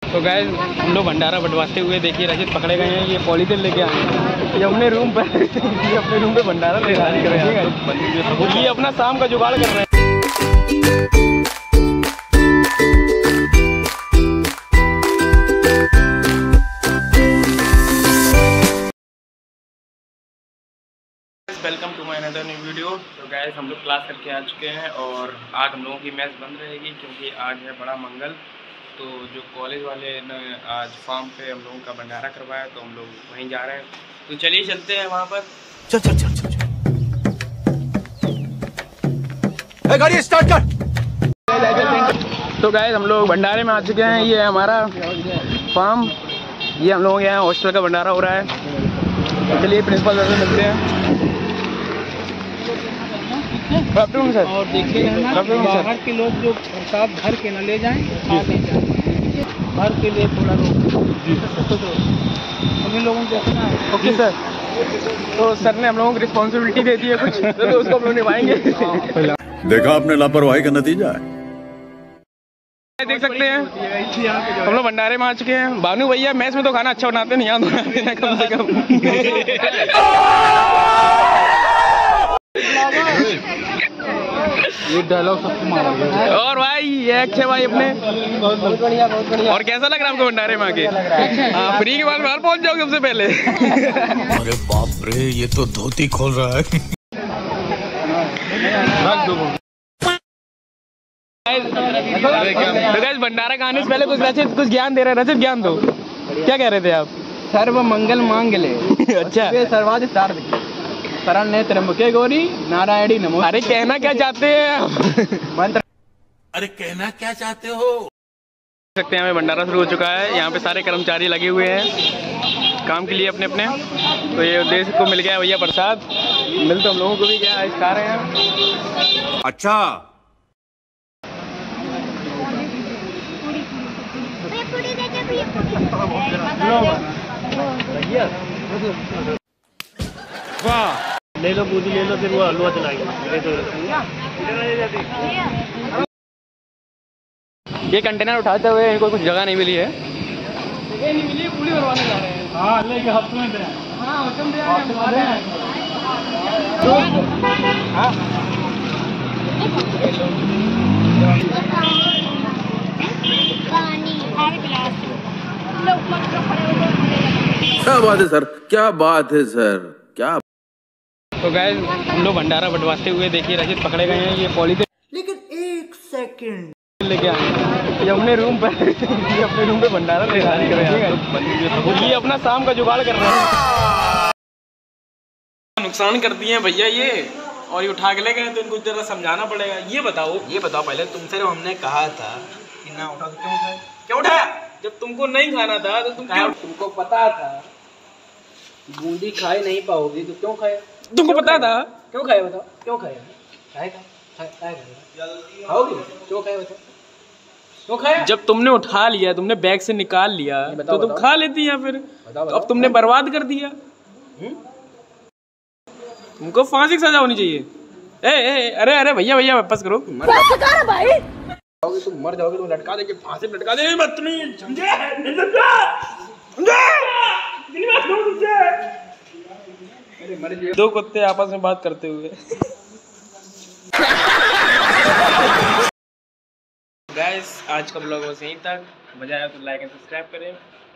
तो गाइस हम लोग भंडारा बंटवाते हुए देखिए रजत पकड़े गए हैं। ये पॉलीथिन लेके आए हैं, ये अपने रूम पर ये अपने रूम पे भंडारा ले रहे हैं। ये अपना शाम का जुगाड़ कर रहे हैं। Welcome to my another new video. तो गाइस हम लोग क्लास करके आ चुके हैं और आज हम लोगों की मैच बंद रहेगी क्योंकि आज है बड़ा मंगल। तो जो कॉलेज वाले ने आज फार्म पे हम लोगों का भंडारा करवाया तो हम लोग वहीं जा रहे हैं। तो चलिए चलते हैं वहाँ पर। चल चल चल चल गाड़ी स्टार्ट कर। तो गाइस हम लोग भंडारे में आ चुके हैं। ये है हमारा फार्म, ये हम लोगों के यहाँ हॉस्टल का भंडारा हो रहा है। तो चलिए प्रिंसिपल सर से मिलते हैं। सर और देखिएगा बाहर के लोग जो प्रसाद भर के न ले जाएं, भर के लिए थोड़ा हमें लोगों को देखना है। Okay sir. तो सर ने हम लोगों को रिस्पॉन्सिबिलिटी दे दी है कुछ, तो उसको हम लोग निभाएंगे। देखा आपने लापरवाही का नतीजा है। देख सकते हैं हम लोग भंडारे में आ चुके हैं। भानु भैया मैच में तो खाना अच्छा बनाते नहीं, यहाँ बना देना कम से कम। ये डायलॉग सबको मारा गया। और भाई ये अच्छे भाई अपने बहुत बढ़िया बहुत बढ़िया। और कैसा लग रहा है आपको भंडारे में आके? हाँ, फ्री के बाद बाहर पहुंच जाओगे सबसे पहले। अरे बाप रे, ये तो धोती खोल रहा है। तो गाइस भंडारा खाने से पहले कुछ रचित कुछ ज्ञान दे रहे हैं। रचित ज्ञान दो, क्या कह रहे थे आप? सर्व मंगल मांगले। अच्छा, सर्वाधि सार्थ शरण्य त्र्यंबके गौरी नारायणी नमो। अरे कहना क्या चाहते हैं मंत्र? अरे कहना क्या चाहते हो? देख सकते हैं हमें भंडारा शुरू हो चुका है। यहाँ पे सारे कर्मचारी लगे हुए हैं काम के लिए अपने अपने। तो ये उद्देश्य को मिल गया भैया प्रसाद, मिल तो हम लोगों को भी गया, आज खा रहे हैं। अच्छा वाह, ले लो बूंदी ले लो, फिर वो हलवा चलाएंगे। ये कंटेनर उठाते हुए इनको कुछ जगह नहीं मिली है। जगह नहीं मिली, पूरी भरवाने जा रहे हैं। हाँ लेके हफ्ते में दे। हाँ हुक्म दे रहे हैं। क्या बात है सर, क्या बात है सर, क्या। तो गाइस हम लोग भंडारा बंटवाते हुए देखिए रजत पकड़े गए हैं। ये पॉलीथिन लेकिन एक सेकंड लेके आए हैं, ये अपने रूम पर ये अपने रूम पे भंडारा ले रहे हैं। ये अपना शाम का जुगाड़ कर रहे हैं। नुकसान कर दिए हैं भैया ये, और ये उठा के ले गए तो इनको जरा समझाना पड़ेगा। ये बताओ पहले, तुमसे जो हमने कहा था कि ना उठा, तो क्यों उठाया? क्यों उठाया? जब तुमको नहीं खाना था तो तुम क्यों? तुमको पता था बूंदी खाए नहीं पाओगी तो क्यों खाए? तुमको पता था क्यों खाए बताओ? क्यों खाए? खाओगे क्यों खाए बताओ? क्यों खाया? जब तुमने उठा लिया, तुमने बैग से निकाल लिया तो तुम खा लेती हैं फिर। तो अब तुमने बर्बाद कर दिया। तुमको फांसी की सजा होनी चाहिए। अरे अरे भैया भैया वापस करो। तुम मर जाओगे, तुम लटका देंगे, फांसी पे लटका देंगे। मत नहीं समझे? दो कुत्ते आपस में बात करते हुए। गाइस आज का ब्लॉग बस यहीं तक। मजा आया तो लाइक एंड सब्सक्राइब करें।